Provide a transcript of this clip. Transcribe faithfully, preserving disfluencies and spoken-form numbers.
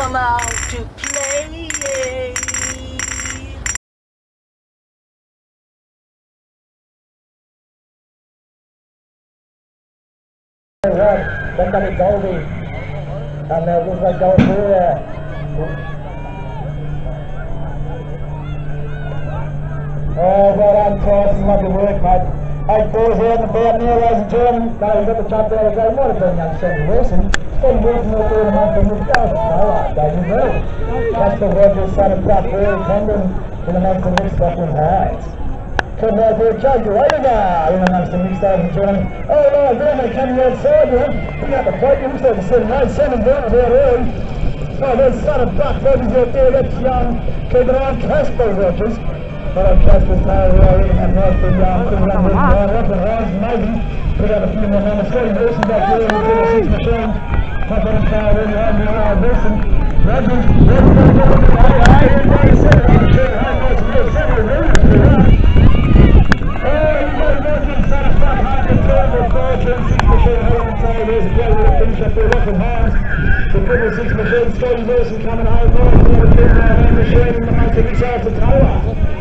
come out to play. Right, then got it Dolby, and uh, looks like going through there. Oh, well done, Tyson, lovely work, mate. Eight boys here in the band now, ladies and gentlemen. No, we've got the jump there again. Might have been young Sammy Wilson. He's been working all through the month and we've got no, David Bell. That's the Rogers, son of Duck, Rory Condon, in amongst the mixed up in Hides. Come right there, Joe Garaga, in amongst the mixed up in Germany. Oh, no, they're going to come outside, you know. Bring out the plate, looks like the seven eight, seven girls out early. Oh, there's son of Duck, Rogers out there, that's young. Keep an eye on Casper Rogers. Well, Casper's tail here, I reckon that nice big arm could run with nine up and Hines, maybe. Put out a few more numbers. Scotty Wilson back there in the little six machine. Pop on a car really hard and hard. Wilson. Rogers. Rogers going to go with the way. Hey, everybody said it. I'm sure how much more seven runners to run. Oh, you got Rogers, son of fuck, hard to turn with four, two, six machine. Hold on, so there's a great little finish up there. Rockin' Hines. The triple six machine. Scotty Wilson coming home. Nice little two nine machine in the most of his after Taylor.